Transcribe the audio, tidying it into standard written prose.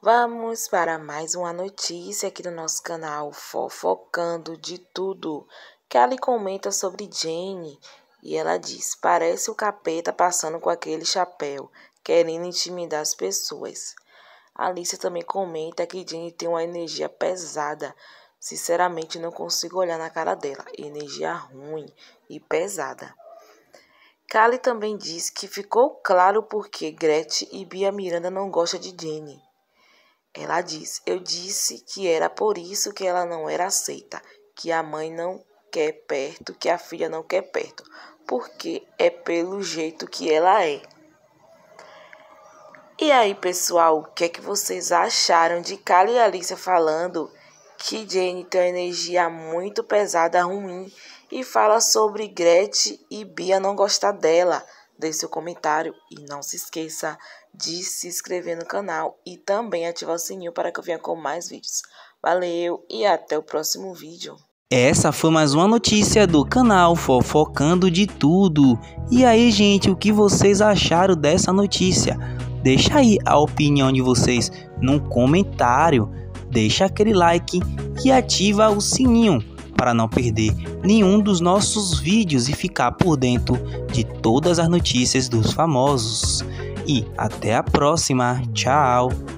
Vamos para mais uma notícia aqui no nosso canal Fofocando de Tudo. Kelly comenta sobre Jenny e ela diz: parece o capeta passando com aquele chapéu, querendo intimidar as pessoas. Alicia também comenta que Jenny tem uma energia pesada. Sinceramente, não consigo olhar na cara dela. Energia ruim e pesada. Kelly também diz que ficou claro porque Gretchen e Bia Miranda não gostam de Jenny. Ela diz: eu disse que era por isso que ela não era aceita, que a mãe não quer perto, que a filha não quer perto, porque é pelo jeito que ela é. E aí, pessoal, o que é que vocês acharam de Kelly e Alicia falando que Jenny tem uma energia muito pesada, ruim, e fala sobre Gretchen e Bia não gostar dela? Deixe seu comentário e não se esqueça de se inscrever no canal e também ativar o sininho para que eu venha com mais vídeos. Valeu e até o próximo vídeo. Essa foi mais uma notícia do canal Fofocando de Tudo. E aí, gente, o que vocês acharam dessa notícia? Deixa aí a opinião de vocês num comentário. Deixa aquele like e ativa o sininho para não perder nenhum dos nossos vídeos e ficar por dentro de todas as notícias dos famosos. E até a próxima. Tchau!